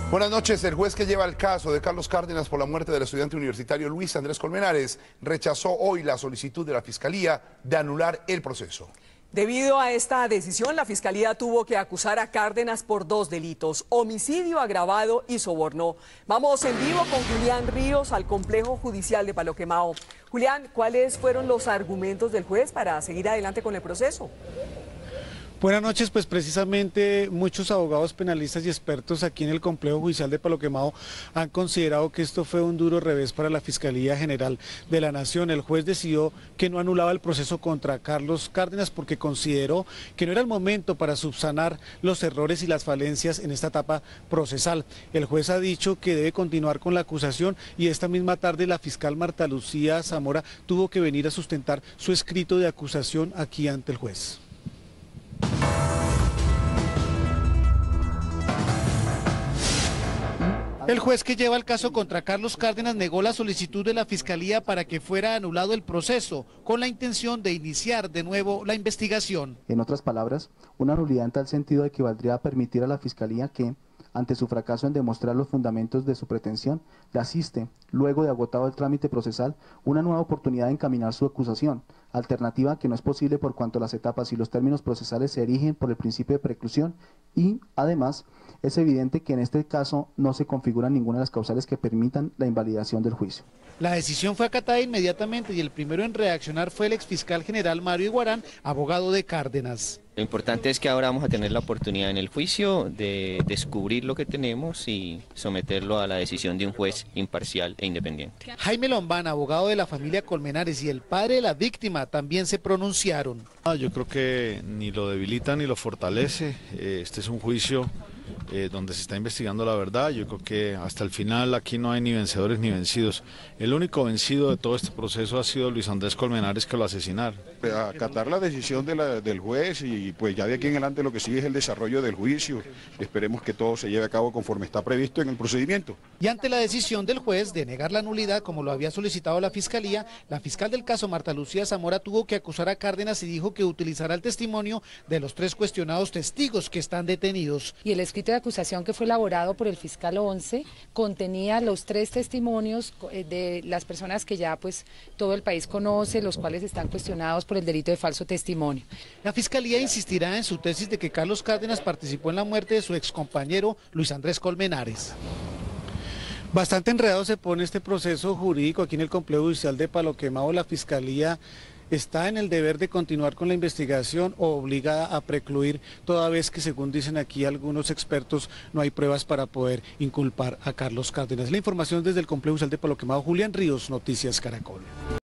Buenas noches. El juez que lleva el caso de Carlos Cárdenas por la muerte del estudiante universitario Luis Andrés Colmenares rechazó hoy la solicitud de la Fiscalía de anular el proceso. Debido a esta decisión, la Fiscalía tuvo que acusar a Cárdenas por 2 delitos, homicidio agravado y soborno. Vamos en vivo con Julián Ríos al Complejo Judicial de Palo Quemado. Julián, ¿cuáles fueron los argumentos del juez para seguir adelante con el proceso? Buenas noches, pues precisamente muchos abogados penalistas y expertos aquí en el Complejo Judicial de Palo Quemado han considerado que esto fue un duro revés para la Fiscalía General de la Nación. El juez decidió que no anulaba el proceso contra Carlos Cárdenas porque consideró que no era el momento para subsanar los errores y las falencias en esta etapa procesal. El juez ha dicho que debe continuar con la acusación y esta misma tarde la fiscal Marta Lucía Zamora tuvo que venir a sustentar su escrito de acusación aquí ante el juez. El juez que lleva el caso contra Carlos Cárdenas negó la solicitud de la Fiscalía para que fuera anulado el proceso, con la intención de iniciar de nuevo la investigación. En otras palabras, una nulidad en tal sentido equivaldría a permitir a la Fiscalía que, ante su fracaso en demostrar los fundamentos de su pretensión, le asiste, luego de agotado el trámite procesal, una nueva oportunidad de encaminar su acusación, alternativa que no es posible por cuanto las etapas y los términos procesales se erigen por el principio de preclusión y, además, es evidente que en este caso no se configuran ninguna de las causales que permitan la invalidación del juicio. La decisión fue acatada inmediatamente y el primero en reaccionar fue el exfiscal general Mario Iguarán, abogado de Cárdenas. Lo importante es que ahora vamos a tener la oportunidad en el juicio de descubrir lo que tenemos y someterlo a la decisión de un juez imparcial e independiente. Jaime Lombana, abogado de la familia Colmenares, y el padre de la víctima también se pronunciaron. Yo creo que ni lo debilita ni lo fortalece. Este es un juicio donde se está investigando la verdad. Yo creo que hasta el final aquí no hay ni vencedores ni vencidos. El único vencido de todo este proceso ha sido Luis Andrés Colmenares, que lo asesinaron. Acatar la decisión del juez y pues ya de aquí en adelante lo que sigue es el desarrollo del juicio. Esperemos que todo se lleve a cabo conforme está previsto en el procedimiento. Y ante la decisión del juez de negar la nulidad, como lo había solicitado la Fiscalía, la fiscal del caso Marta Lucía Zamora tuvo que acusar a Cárdenas y dijo que utilizará el testimonio de los 3 cuestionados testigos que están detenidos. Y el escrito de acusación que fue elaborado por el fiscal 11 contenía los 3 testimonios de las personas que ya pues todo el país conoce, los cuales están cuestionados por el delito de falso testimonio. La Fiscalía insistirá en su tesis de que Carlos Cárdenas participó en la muerte de su excompañero Luis Andrés Colmenares. Bastante enredado se pone este proceso jurídico aquí en el Complejo Judicial de Palo Quemado. La Fiscalía está en el deber de continuar con la investigación o obligada a precluir, toda vez que, según dicen aquí algunos expertos, no hay pruebas para poder inculpar a Carlos Cárdenas. La información desde el Complejo Judicial de Palo Quemado, Julián Ríos, Noticias Caracol.